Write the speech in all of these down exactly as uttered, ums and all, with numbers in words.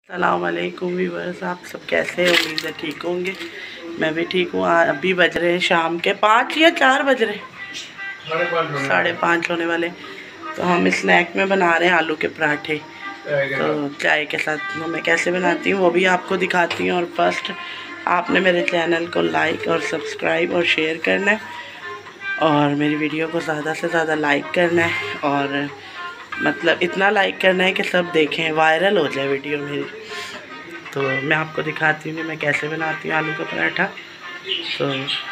अस्सलाम वालेकुम व्यूअर्स, आप सब कैसे हैं? उम्मीद है ठीक होंगे। मैं भी ठीक हूँ। अभी बज रहे हैं शाम के पाँच या चार बज रहे हैं, साढ़े पाँच होने वाले। तो हम स्नैक में बना रहे हैं आलू के पराठे। तो चाय के साथ तो मैं कैसे बनाती हूँ वो भी आपको दिखाती हूँ। और फर्स्ट आपने मेरे चैनल को लाइक और सब्सक्राइब और शेयर करना है, और मेरी वीडियो को ज़्यादा से ज़्यादा लाइक करना है, और मतलब इतना लाइक करना है कि सब देखें, वायरल हो जाए वीडियो मेरी। तो मैं आपको दिखाती हूँ कि मैं कैसे बनाती हूँ आलू का पराठा। तो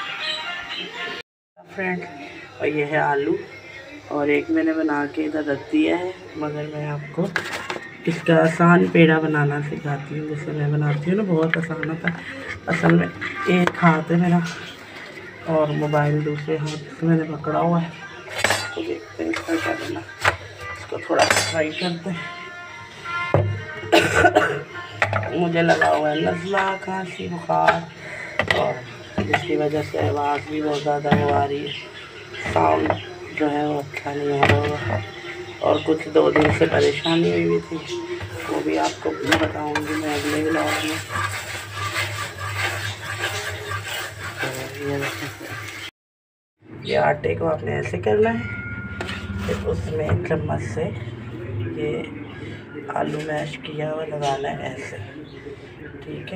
फ्रेंड, और ये है आलू, और एक मैंने बना के इधर रख दिया है। मगर मैं आपको इसका आसान पेड़ा बनाना सिखाती हूँ। जैसे मैं बनाती हूँ ना, बहुत आसान होता है। असल में एक हाथ है मेरा और मोबाइल दूसरे हाथ से मैंने पकड़ा हुआ है। तो देखते हैं इसका क्या करना। इसको थोड़ा फ्राई करते हैं। मुझे लगा हुआ है नज़ला, खांसी, बुखार, और जिसकी वजह से आवाज़ भी बहुत ज़्यादा वो आ रही है। साउंड जो है वो अच्छा नहीं आ रहा होगा, और कुछ दो दिन से परेशानी हुई हुई थी, वो भी आपको बताऊंगी मैं अगले व्लॉग में। तो ये ये आटे को आपने ऐसे करना है, फिर उसमें चम्मच से ये आलू मैश किया हुआ लगाना है ऐसे, ठीक है।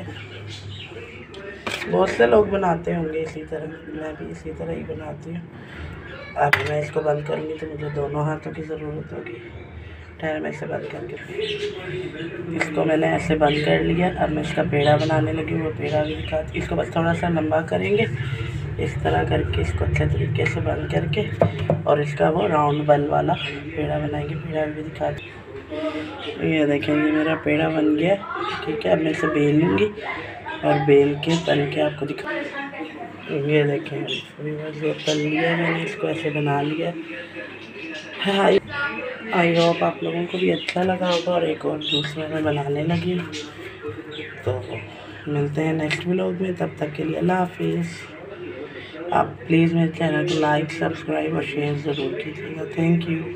बहुत से लोग बनाते होंगे इसी तरह, मैं भी इसी तरह ही बनाती हूँ। अब मैं इसको बंद करूँगी तो मुझे दोनों हाथों की ज़रूरत होगी। ठहर मैं इसे बंद करके, इसको मैंने ऐसे बंद कर लिया। अब मैं इसका पेड़ा बनाने लगी, वो पेड़ा भी दिखाती। इसको बस थोड़ा सा लंबा करेंगे इस तरह करके, इसको अच्छे तरीके से बंद करके, और इसका वो राउंड बल वाला पेड़ा बनाएंगे। पेड़ा भी दिखाती। ये देखेंगे मेरा पेड़ा बन गया, ठीक है। अब मैं इसे बेल लूँगी और बेल के तल के आपको दिखा। ये देखें जो तल लिया मैंने, इसको ऐसे बना लिया। हाय, आई होप आप लोगों को भी अच्छा लगा होगा। और एक और दूसरा मैं बनाने लगी हूँ। तो मिलते हैं नेक्स्ट व्लॉग में, तब तक के लिए अल्लाह हाफिज़। आप प्लीज़ मेरे चैनल को लाइक, सब्सक्राइब और शेयर ज़रूर कीजिएगा। Thank you.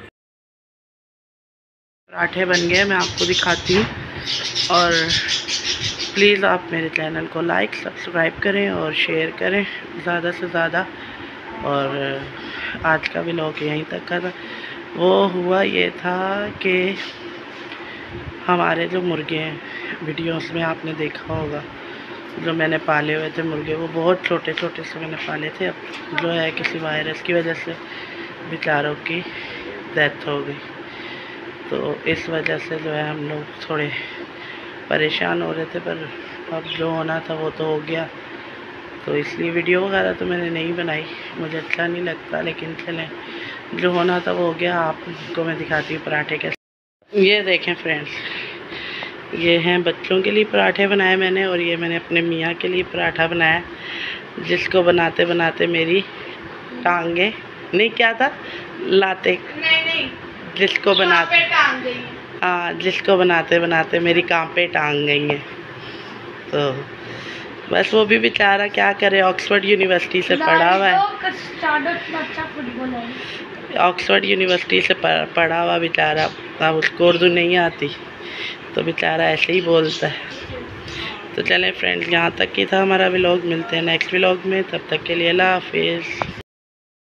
पराठे बन गए, मैं आपको दिखाती हूँ। और प्लीज़ आप मेरे चैनल को लाइक, सब्सक्राइब करें और शेयर करें ज़्यादा से ज़्यादा। और आज का व्लॉग यहीं तक का था। वो हुआ ये था कि हमारे जो मुर्गे हैं, वीडियोस में आपने देखा होगा, जो मैंने पाले हुए थे मुर्गे, वो बहुत छोटे छोटे से मैंने पाले थे। अब जो है किसी वायरस की वजह से बेचारों की डेथ हो गई। तो इस वजह से जो है हम लोग थोड़े परेशान हो रहे थे, पर अब जो होना था वो तो हो गया। तो इसलिए वीडियो वगैरह तो मैंने नहीं बनाई, मुझे अच्छा नहीं लगता। लेकिन चलें, जो होना था वो हो गया। आपको मैं दिखाती हूँ पराठे कैसे। ये देखें फ्रेंड्स, ये हैं बच्चों के लिए पराठे बनाए मैंने, और ये मैंने अपने मियाँ के लिए पराठा बनाया, जिसको बनाते बनाते मेरी टांगे नहीं क्या था लाते नहीं नहीं जिसको बनाते हाँ जिसको बनाते बनाते मेरी कांपे टांग गई हैं। तो बस वो भी बेचारा क्या करे, ऑक्सफोर्ड यूनिवर्सिटी से पढ़ा हुआ है, ऑक्सफोर्ड यूनिवर्सिटी से पढ़ा हुआ बेचारा। अब उसको उर्दू नहीं आती, तो बेचारा ऐसे ही बोलता है। तो चलें फ्रेंड्स, यहाँ तक ही था हमारा व्लॉग। मिलते हैं नेक्स्ट व्लॉग में, तब तक के लिए अल्लाह हाफिज़।